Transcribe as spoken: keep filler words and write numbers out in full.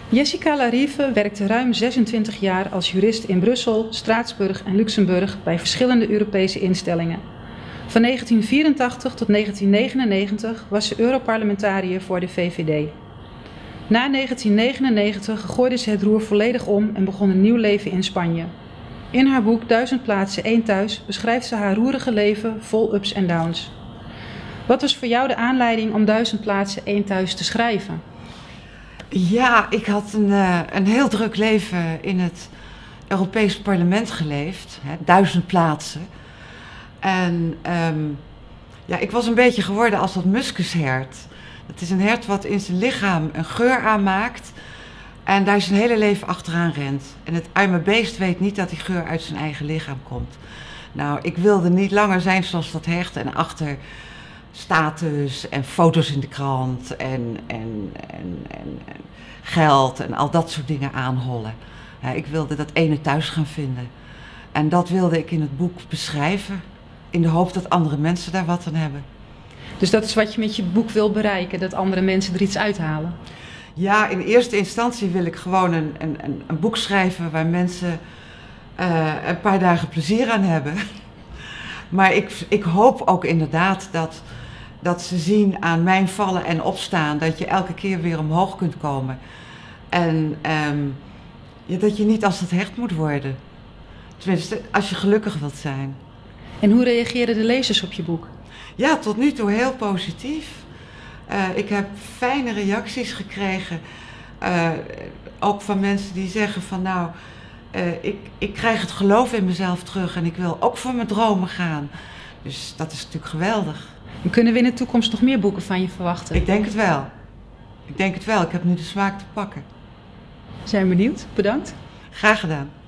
Jessica Larive werkte ruim zesentwintig jaar als jurist in Brussel, Straatsburg en Luxemburg bij verschillende Europese instellingen. Van negentien vierentachtig tot negentien negenennegentig was ze Europarlementariër voor de V V D. Na negentien negenennegentig gooide ze het roer volledig om en begon een nieuw leven in Spanje. In haar boek Duizend plaatsen, één thuis beschrijft ze haar roerige leven vol ups en downs. Wat was voor jou de aanleiding om Duizend plaatsen, één thuis te schrijven? Ja, ik had een, uh, een heel druk leven in het Europees Parlement geleefd. Hè, duizend plaatsen. En um, ja, ik was een beetje geworden als dat muskushert. Dat is een hert wat in zijn lichaam een geur aanmaakt en daar zijn hele leven achteraan rent. En het arme beest weet niet dat die geur uit zijn eigen lichaam komt. Nou, ik wilde niet langer zijn zoals dat hert en achter status en foto's in de krant en, en, en, en, en geld en al dat soort dingen aanhollen. Ja, ik wilde dat ene thuis gaan vinden. En dat wilde ik in het boek beschrijven, in de hoop dat andere mensen daar wat aan hebben. Dus dat is wat je met je boek wil bereiken, dat andere mensen er iets uithalen? Ja, in eerste instantie wil ik gewoon een, een, een boek schrijven waar mensen uh, een paar dagen plezier aan hebben. Maar ik, ik hoop ook inderdaad dat, dat ze zien aan mijn vallen en opstaan dat je elke keer weer omhoog kunt komen. En um, ja, dat je niet als dat hert moet worden. Tenminste, als je gelukkig wilt zijn. En hoe reageren de lezers op je boek? Ja, tot nu toe heel positief. Uh, ik heb fijne reacties gekregen. Uh, ook van mensen die zeggen van nou, uh, ik, ik krijg het geloof in mezelf terug en ik wil ook voor mijn dromen gaan. Dus dat is natuurlijk geweldig. En kunnen we in de toekomst nog meer boeken van je verwachten? Ik denk het wel. Ik denk het wel. Ik heb nu de smaak te pakken. We zijn benieuwd. Bedankt. Graag gedaan.